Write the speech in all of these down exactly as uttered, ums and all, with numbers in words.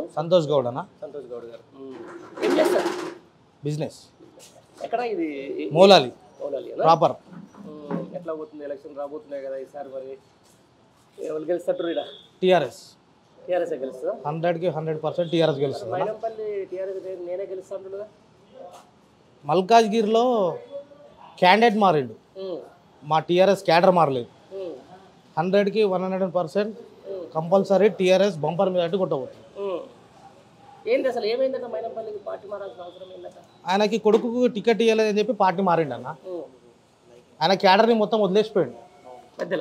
సంతోష్ గౌడ్ అన్న. సంతోష్ గౌడ్ గారు ఏం చేస్తారు? బిజినెస్. ఎక్కడ ఇది? మౌలాలి మౌలాలి ప్రాపర్. ఎట్లా పోతుంది? ఎలక్షన్ రాబోతున్నాయి కదా ఈసారి, మరి ఎవరు గెలుస్తారు? ఇక్కడ టీఆర్ఎస్ టీఆర్ఎస్ గెలుస్తుందా? హండ్రెడ్కి హండ్రెడ్ పర్సెంట్ టీఆర్ఎస్ గెలుస్తుంది. మైనంపల్లి టీఆర్ఎస్ నేనే గెలుస్తాను. మల్కాజ్గిరిలో క్యాండిడేట్ మారిండు, మా టీఆర్ఎస్ క్యాడర్ మారలేదు. హండ్రెడ్కి one hundred percent compulsory TRS bumper మీద అట్టు కొట్టబోతుంది. ఏంటి అసలు ఏమైందంటే మైనంపల్లికి పార్టీ మారాల్సిన అవసరం ఏంటంటే? ఆయనకి కొడుకుకు టికెట్ ఇవ్వలేదని చెప్పి పార్టీ మారిండు అన్న. ఆయన క్యాడర్ని మొత్తం వదిలేసిపోయాడు మధ్యలో.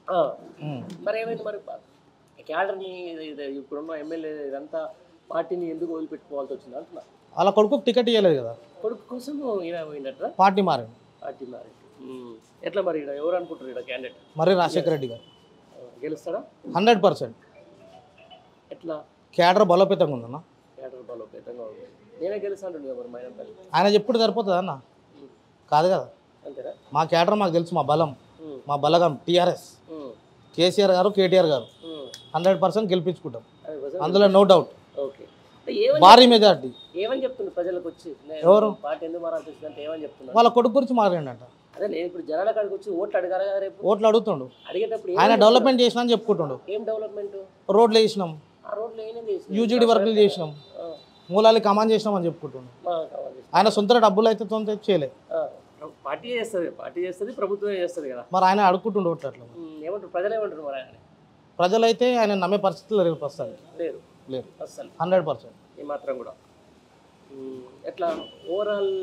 మరి ఏమైంది మరి క్యాడర్ని? ఇప్పుడున్న ఎమ్మెల్యే ఇదంతా పార్టీని ఎందుకు వదిలిపెట్టుకోవాల్సి వచ్చింది అంటున్నా. వాళ్ళ కొడుకుకు టికెట్ ఇవ్వలేదు కదా, కొడుకు కోసం ఈయన పోయినట్టు పార్టీ మారిండు. పార్టీ మారి ఎట్లా మరి? ఇక్కడ ఎవరు అనుకుంటారు ఇక్కడ క్యాండిడేట్? మరి రాజశేఖర రెడ్డి గారు గెలుస్తాడా? Hundred percent. ఎట్లా? క్యాడర్ బలోపేతంగా ఉందన్న. క్యాడర్ బలోపేతంగా ఉంది. నేనే గెలుస్తాను మరి మైనంపల్లి. ఆయన చెప్పుడు సరిపోతుంది అన్న, కాదు కదా. అంతేనా? మా క్యాడర్ మాకు తెలుసు, మా బలం, మా బలగం టీఆర్ఎస్, కేసీఆర్ గారు, కేటీఆర్ గారు హండ్రెడ్ పర్సెంట్ గెలిపించుకుంటాం, అందులో నో డౌట్. ఓకే, భారీ మెజార్టీ. ఏమని చెప్తున్నారు ప్రజలకు వచ్చి? ఎవరు పార్టీ ఎందుకు మారాల్సి వచ్చిందంటే ఏమని చెప్తున్నారు? వాళ్ళ కొడుకు గురించి మాట్లాడంట. అదే నేను ఇప్పుడు జనాల కాడికి వచ్చి ఓట్లు అడగాలి కదా, రేపు ఓట్లు అడుగుతుండు. అడిగేటప్పుడు ఆయన డెవలప్మెంట్ చేసినా అని చెప్పుకుంటుండు. ఏం డెవలప్మెంట్? రోడ్లు వేసినాం, ఆ రోడ్లు ఏమైంది? యూజీడీ వర్కులు చేసినాం, మూలాలి కమాండ్ చేసినాం అని చెప్పుకుంటుండు. ఆయన సొంత డబ్బులు అయితే సొంత చేయలేదు. పార్టీ చేస్తుంది, పార్టీ చేస్తుంది, ప్రభుత్వమే చేస్తుంది కదా. మరి ఆయన అడుక్కుంటుండు ఓట్లు అట్లా. ఏమంటారు ప్రజలు? ఏమంటారు మరి ఆయన? ప్రజలైతే ఆయన నమ్మే పరిస్థితులు లేరు ప్రస్తుతానికి. లేరు లేరు అసలు హండ్రెడ్ పర్సెంట్. ఈ మాత్రం కూడా. ఎట్లా ఓవరాల్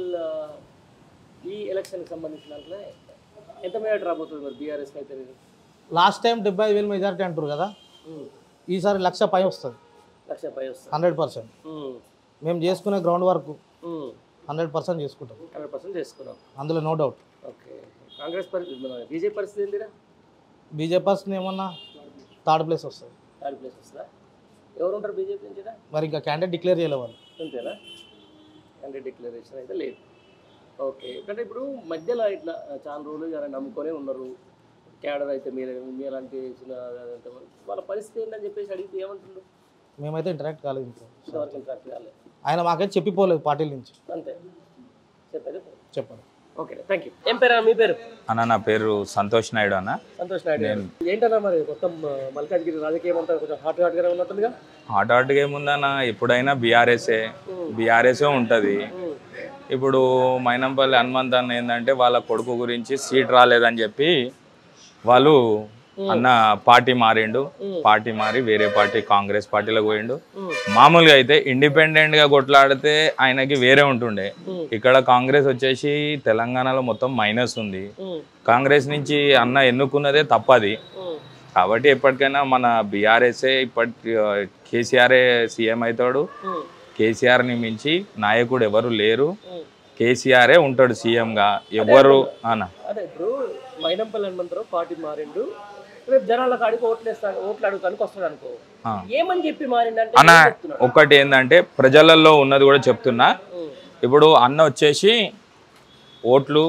ఈ ఎలక్షన్కి సంబంధించిన దాంట్లో ఎంత మెజార్టీ రాబోతుంది మరి బీఆర్ఎస్కి అయితే? లాస్ట్ టైం డెబ్బై ఐదు వేలు మెజార్టీ అంటారు కదా, ఈసారి లక్ష పై వస్తుంది. లక్ష పై వస్తుంది హండ్రెడ్ పర్సెంట్. మేము చేసుకునే గ్రౌండ్ వర్క్ హండ్రెడ్ పర్సెంట్ చేసుకుంటాం. హండ్రెడ్ పర్సెంట్ చేసుకున్నాం, అందులో నో డౌట్. ఓకే. కాంగ్రెస్ పరిస్థితి, బీజేపీ పరిస్థితి ఏంటిరా? బీజేపీ పరిస్థితి ఏమన్నా థర్డ్ ప్లేస్ వస్తుంది. థర్డ్ ప్లేస్ వస్తుందా? ఎవరు ఉంటారు బీజేపీ నుంచి? మరి ఇంకా క్యాండిడేట్ డిక్లేర్ చేయలే వాళ్ళు. అంతేనా? క్యాండిడేట్ డిక్లరేషన్ అయితే లేదు. ఓకే, ఎందుకంటే ఇప్పుడు మధ్యలో ఇట్లా చాలా రోజులు జర నమ్ముకొనే ఉన్నారు క్యాడర్ అయితే. మీరు మీలాంటి వాళ్ళ పరిస్థితి ఏంటని చెప్పేసి అడిగితే ఏమంటుండ్రు? మేమైతే ఇంటరాక్ట్ కాలేదు, ఇంతవరకు ఇంటరాక్ట్ కాలేదు. ఆయన మాకైతే చెప్పిపోలేదు పార్టీల నుంచి. అంతే చెప్పేది చెప్పండి. Okay, thank you. ఏం పేరు మీ పేరు? అన్న నా పేరు సంతోష్ నాయుడు అన్న. సంతోష్ నాయుడు. ఏంటన్నా మరి మొత్తం మల్కాజ్గిరి రాజకీయం అంతా కొంచెం హాట్ హాట్ గానే ఉన్నట్టుందిగా? హాట్ హాట్గా ఏముందన్న, ఎప్పుడైనా బీఆర్ఎస్ఏ బీఆర్ఎస్ఏ ఉంటుంది. ఇప్పుడు మైనంపల్లి హనుమంత్ అన్న ఏంటంటే వాళ్ళ కొడుకు గురించి సీట్ రాలేదని చెప్పి వాళ్ళు అన్న పార్టీ మారిండు. పార్టీ మారి వేరే పార్టీ కాంగ్రెస్ పార్టీలో పోయిండు. మామూలుగా అయితే ఇండిపెండెంట్ గా కొట్లాడితే ఆయనకి వేరే ఉంటుండే. ఇక్కడ కాంగ్రెస్ వచ్చేసి తెలంగాణలో మొత్తం మైనస్ ఉంది. కాంగ్రెస్ నుంచి అన్న ఎన్నుకున్నదే తప్పది. కాబట్టి ఎప్పటికైనా మన బీఆర్ఎస్ఏ ఇప్పటి కేసీఆర్ఏ సీఎం అవుతాడు. కేసీఆర్ని మించి నాయకుడు ఎవరు లేరు. కేసీఆరే ఉంటాడు సీఎంగా. ఎవరు అన్న అదే ఇప్పుడు మైనంపల్లి హనుమంతరావు పార్టీ మారిండు, రేపు జనాల కాడికి ఓట్లు వేస్తాడు, ఓట్లు అడుగుతానికి వస్తాడు అనుకో, ఏమని చెప్పి మారిండంటే అన్న ఒకటి ఏంటంటే ప్రజలలో ఉన్నది కూడా చెప్తున్నా. ఇప్పుడు అన్న వచ్చేసి ఓట్లు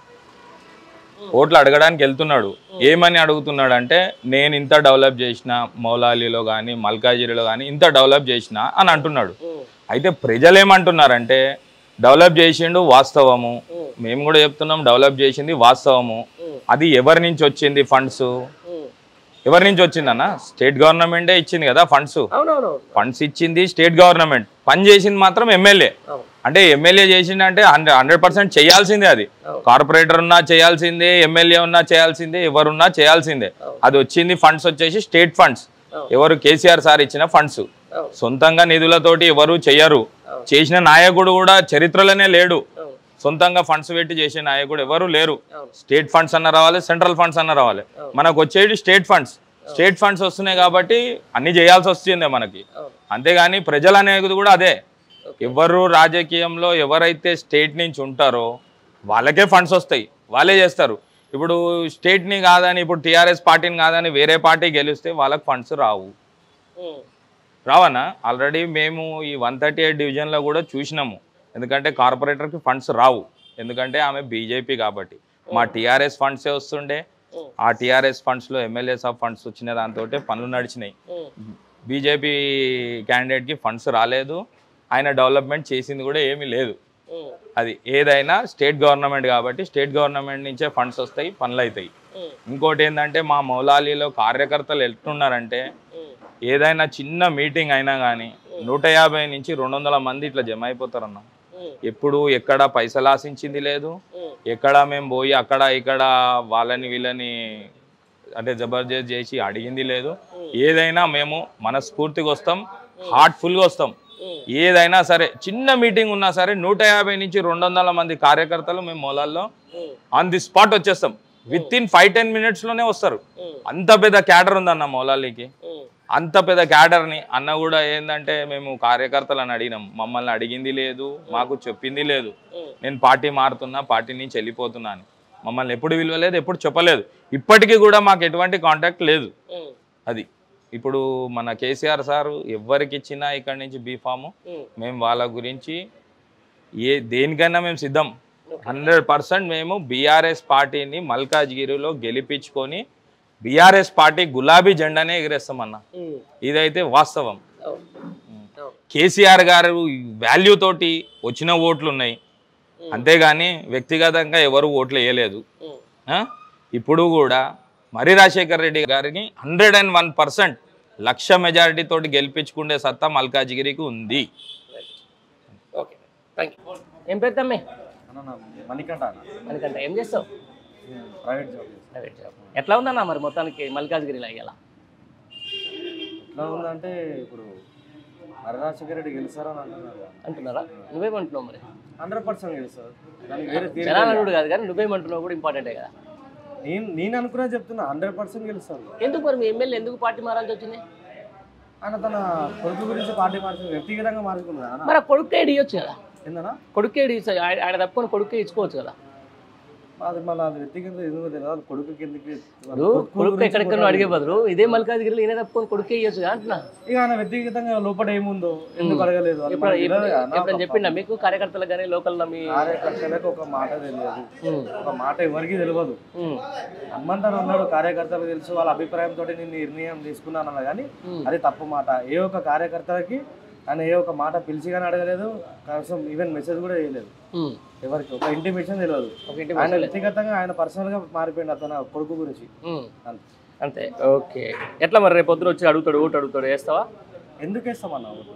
ఓట్లు అడగడానికి వెళ్తున్నాడు. ఏమని అడుగుతున్నాడు అంటే నేను ఇంత డెవలప్ చేసిన, మౌలాలిలో కానీ మల్కాజిరిలో కానీ ఇంత డెవలప్ చేసిన అని అంటున్నాడు. అయితే ప్రజలు ఏమంటున్నారంటే డెవలప్ చేసిండు వాస్తవము, మేము కూడా చెప్తున్నాం డెవలప్ చేసింది వాస్తవము. అది ఎవరి నుంచి వచ్చింది ఫండ్స్? ఎవరి నుంచి వచ్చిందన్న? స్టేట్ గవర్నమెంటే ఇచ్చింది కదా ఫండ్స్. ఫండ్స్ ఇచ్చింది స్టేట్ గవర్నమెంట్, పని చేసింది మాత్రం ఎమ్మెల్యే. అంటే ఎమ్మెల్యే చేసిందంటే హండ్రెడ్ హండ్రెడ్ పర్సెంట్ చేయాల్సిందే. అది కార్పొరేటర్ ఉన్నా చేయాల్సిందే, ఎమ్మెల్యే ఉన్నా చేయాల్సిందే, ఎవరున్నా చేయాల్సిందే. అది వచ్చింది ఫండ్స్ వచ్చేసి స్టేట్ ఫండ్స్. ఎవరు? కేసీఆర్ సార్ ఇచ్చిన ఫండ్స్. సొంతంగా నిధులతోటి ఎవరు చెయ్యరు. చేసిన నాయకుడు కూడా చరిత్రలోనే లేడు. సొంతంగా ఫండ్స్ పెట్టి చేసే నాయకుడు ఎవరు లేరు. స్టేట్ ఫండ్స్ అన్న రావాలి, సెంట్రల్ ఫండ్స్ అన్న రావాలి. మనకు వచ్చేది స్టేట్ ఫండ్స్. స్టేట్ ఫండ్స్ వస్తున్నాయి కాబట్టి అన్ని చేయాల్సి వస్తుంది మనకి. అంతేగాని ప్రజలు అనేది కూడా అదే. ఎవరు రాజకీయంలో ఎవరైతే స్టేట్ నుంచి ఉంటారో వాళ్ళకే ఫండ్స్ వస్తాయి, వాళ్ళే చేస్తారు. ఇప్పుడు స్టేట్ని కాదని, ఇప్పుడు టీఆర్ఎస్ పార్టీని కాదని వేరే పార్టీ గెలిస్తే వాళ్ళకి ఫండ్స్ రావు. రావన్నా? ఆల్రెడీ మేము ఈ వన్ థర్టీ ఎయిట్ డివిజన్లో కూడా చూసినాము. ఎందుకంటే కార్పొరేటర్కి ఫండ్స్ రావు, ఎందుకంటే ఆమె బీజేపీ కాబట్టి. మా టీఆర్ఎస్ ఫండ్సే వస్తుండే. ఆ టీఆర్ఎస్ ఫండ్స్లో ఎమ్మెల్యేస్ ఆఫ్ ఫండ్స్ వచ్చిన దాంతో పనులు నడిచినాయి. బీజేపీ క్యాండిడేట్కి ఫండ్స్ రాలేదు, ఆయన డెవలప్మెంట్ చేసింది కూడా ఏమీ లేదు. అది ఏదైనా స్టేట్ గవర్నమెంట్ కాబట్టి స్టేట్ గవర్నమెంట్ నుంచే ఫండ్స్ వస్తాయి, పనులు అవుతాయి. ఇంకోటి ఏంటంటే మా మౌలాలీలో కార్యకర్తలు ఎట్లున్నారంటే ఏదైనా చిన్న మీటింగ్ అయినా కానీ నూట యాభై నుంచి రెండు వందల మంది ఇట్లా జమ అయిపోతారన్న. ఎప్పుడు ఎక్కడ పైసలు ఆశించింది లేదు, ఎక్కడ మేము పోయి అక్కడ ఇక్కడ వాళ్ళని వీళ్ళని అంటే జబర్దస్త్ చేసి అడిగింది లేదు. ఏదైనా మేము మనస్ఫూర్తిగా వస్తాం, హార్ట్ఫుల్గా వస్తాం. ఏదైనా సరే చిన్న మీటింగ్ ఉన్నా సరే నూట యాభై నుంచి రెండు వందల మంది కార్యకర్తలు మేము మౌలాల్లో ఆన్ ది స్పాట్ వచ్చేస్తాం. విత్ ఇన్ ఫైవ్ టెన్ మినిట్స్లోనే వస్తారు. అంత పెద్ద క్యాడర్ ఉందన్న మౌలాలీకి. అంత పెద్ద క్యాడర్ని అన్న కూడా ఏంటంటే మేము కార్యకర్తలను అడిగినాం, మమ్మల్ని అడిగింది లేదు, మాకు చెప్పింది లేదు. నేను పార్టీ మారుతున్నా, పార్టీ నుంచి వెళ్ళిపోతున్నాను, మమ్మల్ని ఎప్పుడు విలువలేదు, ఎప్పుడు చెప్పలేదు. ఇప్పటికీ కూడా మాకు ఎటువంటి కాంటాక్ట్ లేదు. అది ఇప్పుడు మన కేసీఆర్ సారు ఎవరికి ఇచ్చినా ఇక్కడి నుంచి బీఫాము మేము వాళ్ళ గురించి ఏ దేనికైనా మేము సిద్ధం. హండ్రెడ్ పర్సెంట్ మేము బీఆర్ఎస్ పార్టీని మల్కాజ్గిరిలో గెలిపించుకొని బీఆర్ఎస్ పార్టీ గులాబీ జెండానే ఎగిరేస్తామన్న. ఇదైతే వాస్తవం. కేసీఆర్ గారు వాల్యూ తోటి వచ్చిన ఓట్లు ఉన్నాయి, అంతేగాని వ్యక్తిగతంగా ఎవరు ఓట్లు వేయలేదు. ఇప్పుడు కూడా మరి రాజశేఖర్ రెడ్డి గారిని hundred and one percent lakh majority తోటి గెలిపించుకునే సత్తా మల్కాజ్గిరికి ఉంది. Okay, thank you. ఏం పేరు తమ్మి? మణికంఠ. మణికంఠ, ఏం చేస్తావు? Private job. Private job. ఎట్లా ఉందన్న మరి మొత్తానికి మల్కాజ్గిరిలో ఇలా? ఎట్లా ఉందంటే ఇప్పుడు మరి రాజశేఖర రెడ్డి గెలుస్తారని అంటున్నారు అంటున్నారా? నువ్వేమంటున్నావు మరి? హండ్రెడ్ పర్సెంట్ గెలుస్తారు. దానికి వేరే జనాలు కాదు కానీ నువ్వేమంటున్నావు కూడా ఇంపార్టెంటే కదా. నేను నేను అనుకున్నా చెప్తున్నా, హండ్రెడ్ పర్సెంట్ గెలుస్తాను. ఎందుకు మరి మీ ఎమ్మెల్యే ఎందుకు పార్టీ మారాల్సి వచ్చింది? ఆయన తన కొడుకు గురించి పార్టీ మార్చుకుని వ్యక్తిగతంగా మార్చుకున్నాడు. మరి కొడుకే ఇవ్వచ్చు కదా. ఏందన్నా కొడుకే ఆయన తప్పుకొని కొడుకే ఇచ్చుకోవచ్చు కదా. అది మళ్ళీ అది వ్యక్తిగత ఎందుకు తెలియదు. కొడుకు కిందకి కొడుకు ఎక్కడెక్కడ అడిగే బదులు ఇదే మల్కాజ్గిరిలో ఈయన తప్పుకొని కొడుకే ఇవ్వచ్చు కదా అంటున్నా. ఇక ఆయన వ్యక్తిగతంగా లోపల ఏముందో ఎందుకు అడగలేదు ఎప్పుడైనా చెప్పిండా మీకు కార్యకర్తలకు కానీ లోకల్ మీ కార్యకర్తలకు? ఒక మాట తెలియదు, ఒక మాట ఎవరికి తెలియదు. హనుమంతన్ అన్నాడు కార్యకర్తలకు తెలుసు, వాళ్ళ అభిప్రాయంతో నేను నిర్ణయం తీసుకున్నాను కానీ అది తప్పు మాట. ఏ ఒక్క కార్యకర్తలకి ఆయన ఏ ఒక్క మాట పిలిచి కానీ అడగలేదు, కనీసం ఈవెన్ మెసేజ్ కూడా చేయలేదు ఎవరికి. ఒక ఇంటిమేషన్ తెలియదు. ఆయన వ్యక్తిగతంగా ఆయన పర్సనల్ గా మారిపోయింది అతను కొడుకు గురించి అంతే. ఓకే, ఎట్లా మరి రేపు పొద్దున వచ్చి అడుగుతాడు, ఓటు అడుగుతాడు, వేస్తావా? ఎందుకు వేస్తామన్నా ఓటు?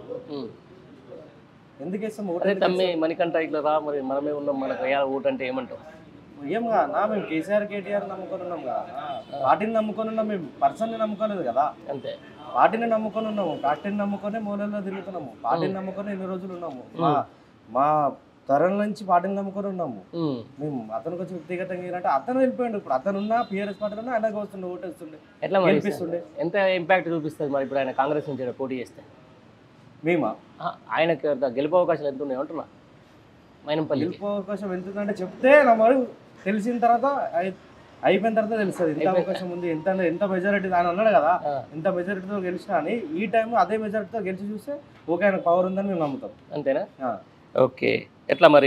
ఎందుకు వేస్తాం ఓటు? అదే తమ్మి మణికంఠ ఇట్లా రా, మరి మనమే ఉన్నాం, మనకు ఓటు అంటే ఏమంటావు? ఏం కాదన్నా, మేము కేసీఆర్ కేటీఆర్ నమ్ముకొని ఉన్నాం కదా, పార్టీని నమ్ముకొని ఉన్నాం, మేము పర్సన్ని నమ్ముకోలేదు కదా. అంతే, పార్టీని నమ్ముకొని ఉన్నాము, పార్టీని నమ్ముకొని మూలలో తిరుగుతున్నాము, పార్టీని నమ్ముకొని ఎన్ని రోజులు ఉన్నాము. మా మా తరం నుంచి పార్టీని నమ్ముకొని ఉన్నాము మేము. అతనికి వచ్చి వ్యక్తిగతంగా ఏంటంటే అతను వెళ్ళిపోయాడు. ఇప్పుడు అతను ఉన్న పిఆర్ఎస్ పార్టీలో ఆయనకు వస్తుండే, ఓటు వస్తుండే, ఎట్లా గెలిపిస్తుండే. ఎంత ఇంపాక్ట్ చూపిస్తుంది మరి ఇప్పుడు ఆయన కాంగ్రెస్ నుంచి పోటీ చేస్తే? మేమా ఆయనకి గెలుపు అవకాశాలు ఎంత ఉన్నాయి అంటున్నా? మైనంపల్లి గెలుపు అవకాశం ఎంతుందంటే చెప్తే నా మరి తెలిసిన తర్వాత అయిపోయిన తర్వాత తెలుస్తుంది ఎంత అవకాశం ఉంది, ఎంత ఎంత మెజారిటీ. ఆయన అన్నాడు కదా ఎంత మెజారిటీతో గెలిచినా అని. ఈ టైం అదే మెజారిటీతో గెలిచి చూస్తే ఓకే ఆయన పవర్ ఉందని మేము నమ్ముతాం. అంతేనా? ఓకే, ఎట్లా మరి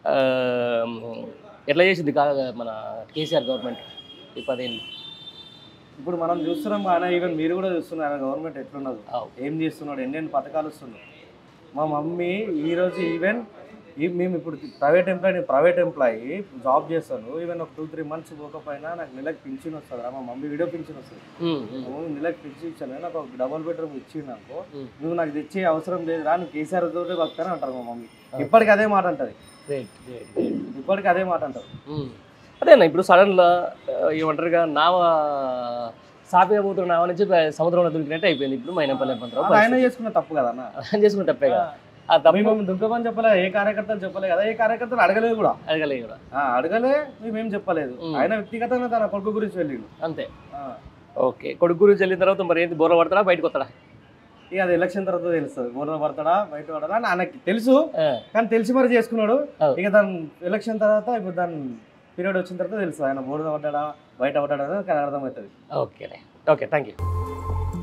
ఎట్లా చేసింది మన కేసీఆర్ గవర్నమెంట్ ఈ పదేళ్ళు? ఇప్పుడు మనం చూస్తున్నాం ఆయన, ఈవెన్ మీరు కూడా చూస్తున్నారు ఆయన గవర్నమెంట్ ఎట్లున్నది, ఏం చేస్తున్నాడు, ఎన్నెన్ని పథకాలు వస్తున్నాయి. మా మమ్మీ ఈరోజు ఈవెన్ మేము ఇప్పుడు ప్రైవేట్ ఎంప్లాయీ, నేను ప్రైవేట్ ఎంప్లాయీ జాబ్ చేస్తాను. ఈవెన్ ఒక టూ త్రీ మంత్స్ పోకపోయినా నాకు నెలకు పింఛన్ వస్తుంది. మా మమ్మీ వీడియో పింఛన్ వస్తుంది. నెలకు పింఛన్ ఇచ్చాను, నాకు ఒక డబుల్ బెడ్రూమ్ ఇచ్చింది అనుకో, నువ్వు నాకు తెచ్చే అవసరం లేదు రా, నువ్వు కేసీఆర్ తోటే బతాను అంటారు మా మమ్మీ. ఇప్పటికి అదే మాట అంటది, ఇప్పటికి అదే మాట అంటారు. అదేనా ఇప్పుడు సడన్గా ఏమంటారుగా నావ సాపిగా పోతున్న నావ నుంచి సముద్రంలో దొరికినట్టు అయిపోయింది ఇప్పుడు మైనంపల్లి. ఆయన చేసుకున్న తప్పు కదా అన్న, ఆయన చేసుకున్న తప్పే కదా. మేము దుఃఖమని చెప్పలే, ఏ కార్యకర్తలు చెప్పలే కదా, ఏ కార్యకర్తలు అడగలేదు కూడా, అడగలేదు కూడా అడగలే మేమేం చెప్పలేదు. ఆయన వ్యక్తిగతంగా తన కొడుకు గురించి వెళ్ళిండు అంతే. ఓకే, కొడుకు గురించి వెళ్ళిన తర్వాత మరి ఏంటి, బోర్ల పడతాడా బయటకు వస్తాడా? ఇక అది ఎలక్షన్ తర్వాత తెలుస్తుంది, బోర్ల పడతాడా బయట పడతాడా అని ఆయనకి తెలుసు. కానీ తెలిసి మరి చేసుకున్నాడు. ఇక దాని ఎలక్షన్ తర్వాత ఇప్పుడు దాని పీరియడ్ వచ్చిన తర్వాత తెలుసు ఆయన బోర్ల పడ్డా బయట పడ్డా కానీ అర్థమవుతుంది. Okay okay, thank you.